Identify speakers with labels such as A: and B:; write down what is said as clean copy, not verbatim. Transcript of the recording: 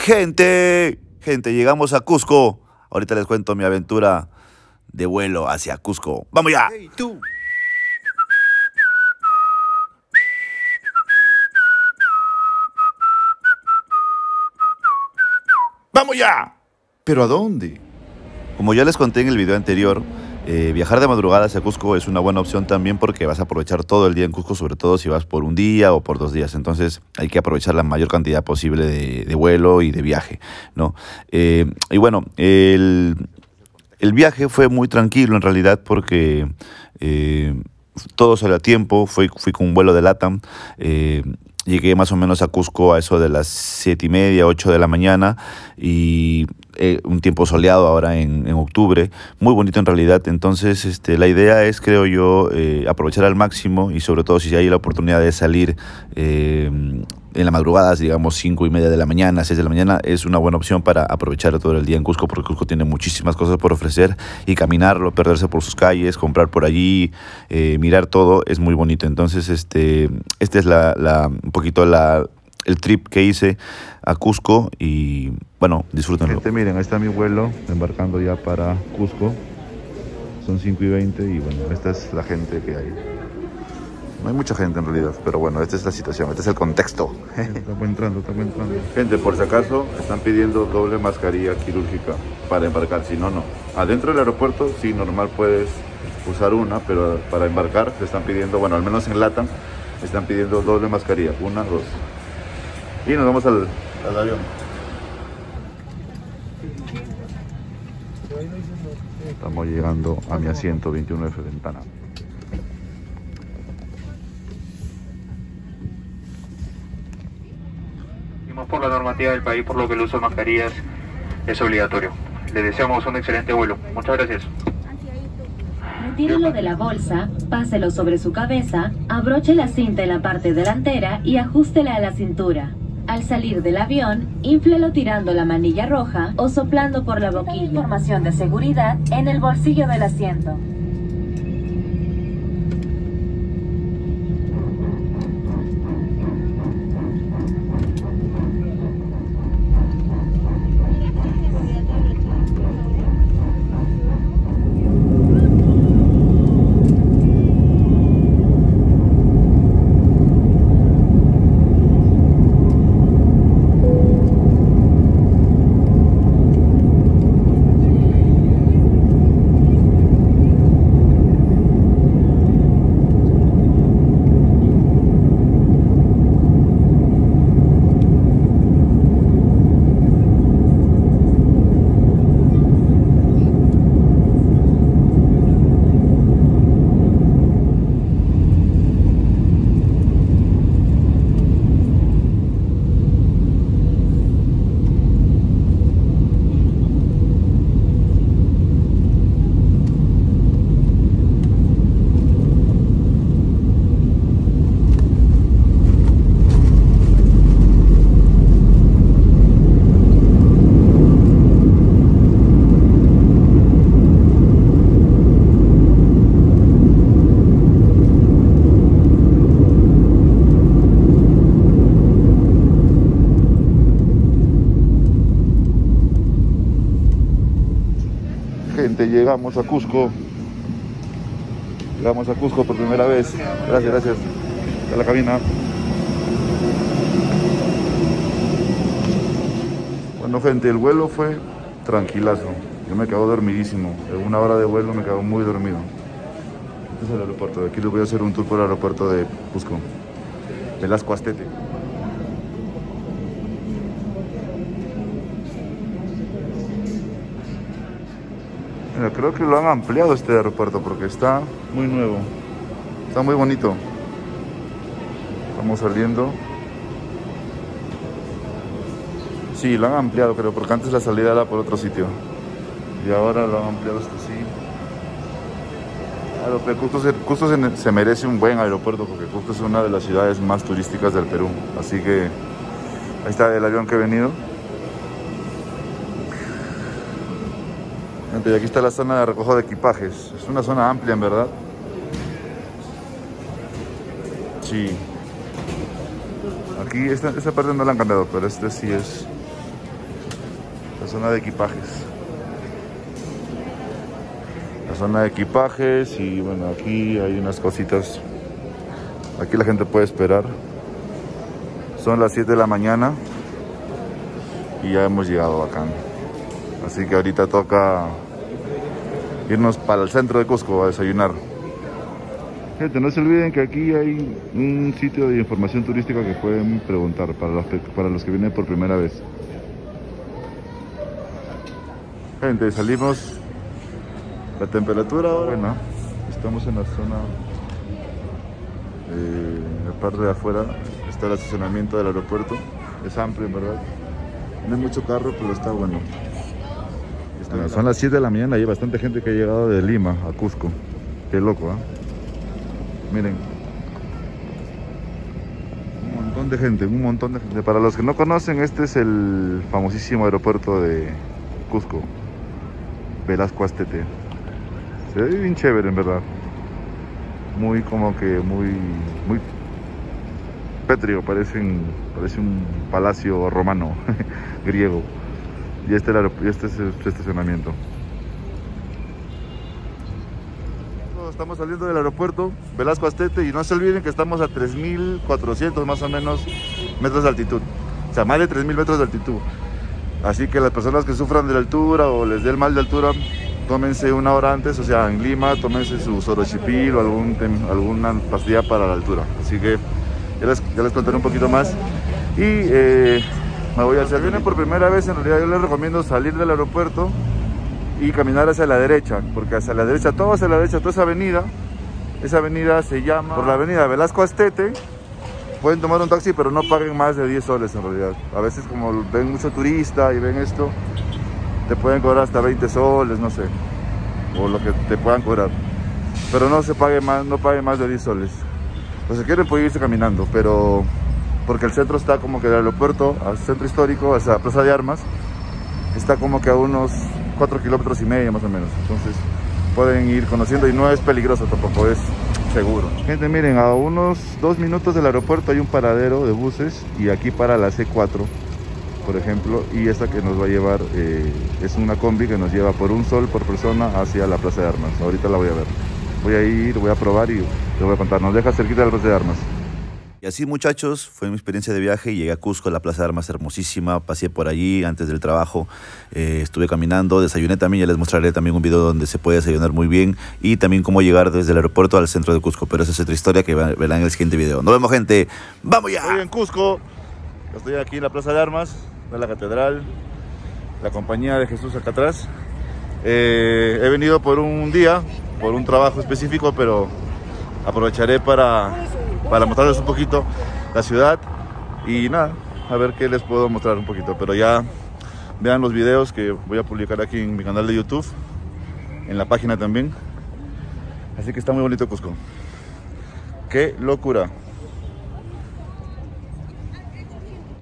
A: Gente, llegamos a Cusco. Ahorita les cuento mi aventura de vuelo hacia Cusco. ¡Vamos ya!
B: Hey, tú.
A: ¡Vamos ya!
B: ¿Pero a dónde?
A: Como ya les conté en el video anterior, viajar de madrugada hacia Cusco es una buena opción también porque vas a aprovechar todo el día en Cusco, sobre todo si vas por un día o por 2 días. Entonces hay que aprovechar la mayor cantidad posible de vuelo y de viaje, ¿no? Y bueno, el viaje fue muy tranquilo en realidad porque todo salió a tiempo. Fui con un vuelo de LATAM. Llegué más o menos a Cusco a eso de las 7:30, 8 de la mañana y un tiempo soleado ahora en octubre, muy bonito en realidad. Entonces la idea es, creo yo, aprovechar al máximo y sobre todo si hay la oportunidad de salir en la madrugada, digamos 5:30 de la mañana, 6 de la mañana, es una buena opción para aprovechar todo el día en Cusco, porque Cusco tiene muchísimas cosas por ofrecer y caminarlo, perderse por sus calles, comprar por allí, mirar todo, es muy bonito. Entonces este es un poquito el trip que hice a Cusco y bueno, disfrútenlo.
B: Gente, miren, ahí está mi vuelo embarcando ya para Cusco. Son 5:20 y bueno, esta es la gente que hay. No hay mucha gente en realidad, pero bueno, esta es la situación, este es el contexto. Estamos entrando. Gente, por si acaso, están pidiendo doble mascarilla quirúrgica para embarcar, si no, no. Adentro del aeropuerto, sí, normal puedes usar una, pero para embarcar te están pidiendo, bueno, al menos en LATAM, están pidiendo doble mascarilla, 1, 2. Y nos vamos al avión. Estamos llegando a mi asiento, 21F ventana.
C: Por la normativa del país, por lo que el uso de mascarillas es obligatorio. Les deseamos un excelente vuelo. Muchas gracias.
D: Retírelo de la bolsa, páselo sobre su cabeza, abroche la cinta en la parte delantera y ajústela a la cintura. Al salir del avión, inflelo tirando la manilla roja o soplando por la boquilla. Información de seguridad en el bolsillo del asiento.
B: Gente, llegamos a Cusco. Llegamos a Cusco por primera vez. Gracias. A la cabina. Bueno, gente, el vuelo fue tranquilazo. Yo me quedo dormidísimo. En 1 hora de vuelo me quedo muy dormido. Este es el aeropuerto. De aquí les voy a hacer un tour por el aeropuerto de Cusco. Velasco Astete. Mira, creo que lo han ampliado este aeropuerto porque está muy nuevo. Está muy bonito. Estamos saliendo. Sí, lo han ampliado, creo, porque antes la salida era por otro sitio. Y ahora lo han ampliado hasta así. Claro, pero Cusco se merece un buen aeropuerto porque Cusco es una de las ciudades más turísticas del Perú. Así que ahí está el avión que he venido. Y aquí está la zona de recojo de equipajes. Es una zona amplia, en verdad. Sí. Aquí esta parte no la han cambiado, pero este sí es La zona de equipajes. La zona de equipajes y bueno, aquí hay unas cositas. Aquí la gente puede esperar. Son las 7 de la mañana y ya hemos llegado acá. Así que ahorita toca irnos para el centro de Cusco a desayunar. Gente, no se olviden que aquí hay un sitio de información turística que pueden preguntar para los que vienen por primera vez. Gente, salimos. La temperatura ahora, bueno, estamos en la zona, en la parte de afuera está el estacionamiento del aeropuerto. Es amplio, en verdad. No hay mucho carro, pero está bueno. Bueno, son las 7 de la mañana y hay bastante gente que ha llegado de Lima a Cusco. Qué loco, ¿eh? Miren. Un montón de gente, un montón de gente. Para los que no conocen, este es el famosísimo aeropuerto de Cusco, Velasco Astete. Se ve bien chévere, en verdad. Muy como que muy pétreo, parece un palacio romano, griego. Y este es su estacionamiento. Estamos saliendo del aeropuerto Velasco Astete y no se olviden que estamos a 3.400 más o menos metros de altitud. O sea, más de 3.000 metros de altitud. Así que las personas que sufran de la altura o les dé el mal de altura, tómense una hora antes, o sea, en Lima, tómense su sorochipil o alguna pastilla para la altura. Así que ya les contaré un poquito más. Y me voy a hacer. Si vienen por primera vez, en realidad yo les recomiendo salir del aeropuerto y caminar hacia la derecha, porque hacia la derecha, toda esa avenida se llama, por la avenida Velasco Astete. Pueden tomar un taxi, pero no paguen más de 10 soles en realidad. A veces como ven mucho turista y ven esto, te pueden cobrar hasta 20 soles, no sé, o lo que te puedan cobrar. Pero no paguen más de 10 soles. Pues si quieren pueden irse caminando, pero porque el centro está como que del aeropuerto al centro histórico, hacia la Plaza de Armas, está como que a unos 4,5 kilómetros más o menos. Entonces pueden ir conociendo y no es peligroso tampoco, es seguro. Gente, miren, a unos 2 minutos del aeropuerto hay un paradero de buses y aquí para la C4, por ejemplo, y esta que nos va a llevar es una combi que nos lleva por $1 por persona hacia la Plaza de Armas. Ahorita la voy a ver. Voy a ir, voy a probar y les voy a contar. Nos deja cerquita de la Plaza de Armas.
A: Y así, muchachos, fue mi experiencia de viaje y llegué a Cusco, la Plaza de Armas hermosísima. Pasé por allí antes del trabajo, estuve caminando, desayuné también. Ya les mostraré también un video donde se puede desayunar muy bien y también cómo llegar desde el aeropuerto al centro de Cusco. Pero esa es otra historia que verán en el siguiente video. Nos vemos, gente. ¡Vamos ya!
B: Estoy en Cusco, estoy aquí en la Plaza de Armas, de la catedral, la Compañía de Jesús acá atrás. He venido por un día, por un trabajo específico, pero aprovecharé para mostrarles un poquito la ciudad y nada, a ver qué les puedo mostrar un poquito. Pero ya vean los videos que voy a publicar aquí en mi canal de YouTube, en la página también. Así que está muy bonito Cusco. ¡Qué locura!